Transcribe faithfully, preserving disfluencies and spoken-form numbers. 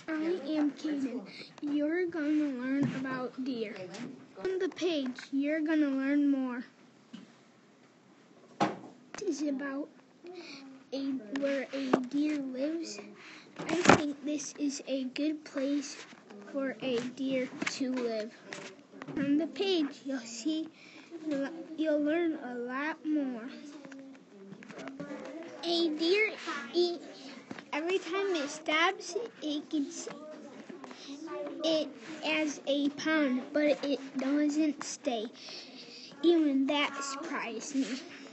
I am Kaden. You're going to learn about deer. On the page, you're going to learn more. This is about a, where a deer lives. I think this is a good place for a deer to live. On the page, you'll see, you'll learn a lot more. A deer eats. Every time it stops, it gets it as a pound, but it doesn't stay. Even that surprised me.